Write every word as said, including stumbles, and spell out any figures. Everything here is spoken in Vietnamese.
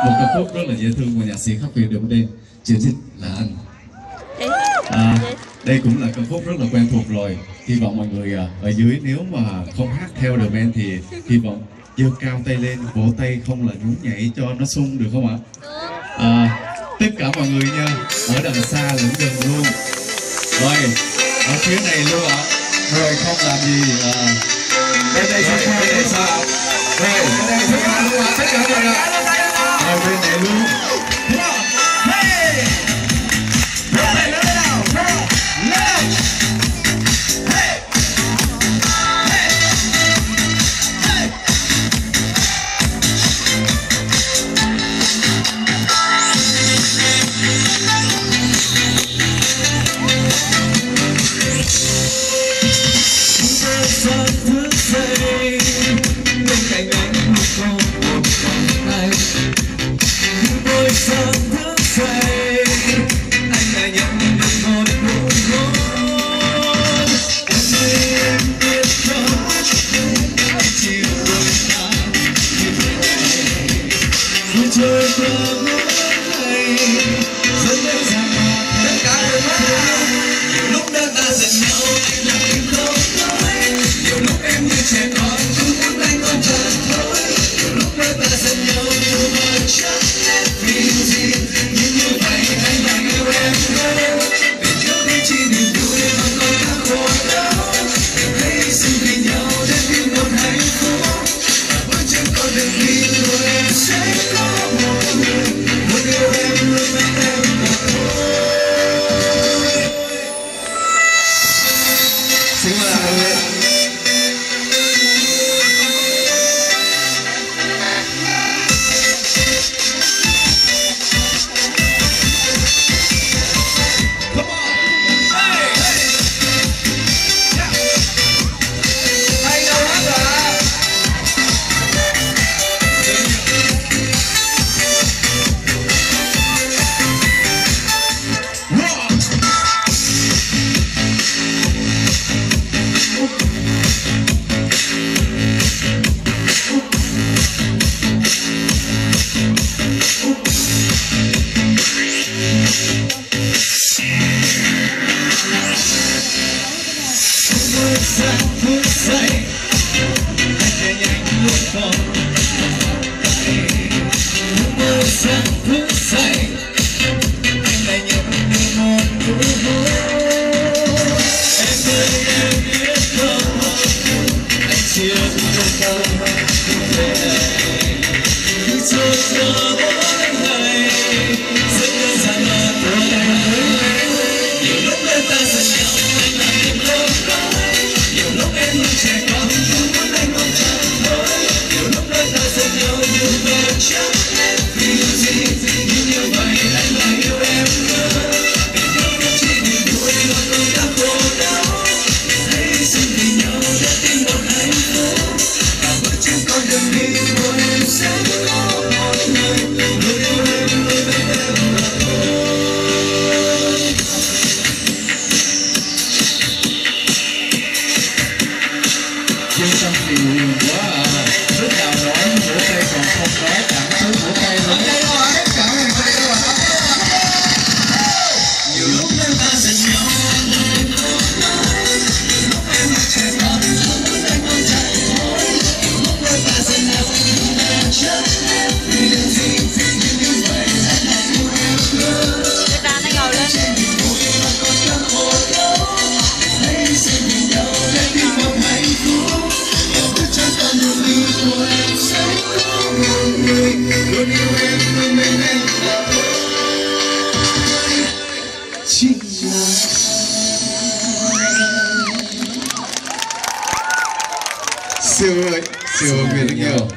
một ca khúc rất là dễ thương của nhạc sĩ Khắc Việt Đệm Đen, Chị Thích Là Anh. À, đây cũng là ca khúc rất là quen thuộc rồi. Hy vọng mọi người ở dưới nếu mà không hát theo The Band thì hy vọng giơ cao tay lên, vỗ tay không là nhún nhảy cho nó sung được không ạ? À, tất cả mọi người nha, ở đằng xa lẫn gần luôn. Rồi, ở phía này luôn ạ. Rồi không làm gì. À, bên đây sao? Bên đây sao? Rồi, bên đây sao luôn ạ? Tất cả mọi người ạ. Rồi bên này luôn. Siêu ơi, siêu ơi, rất nhiều.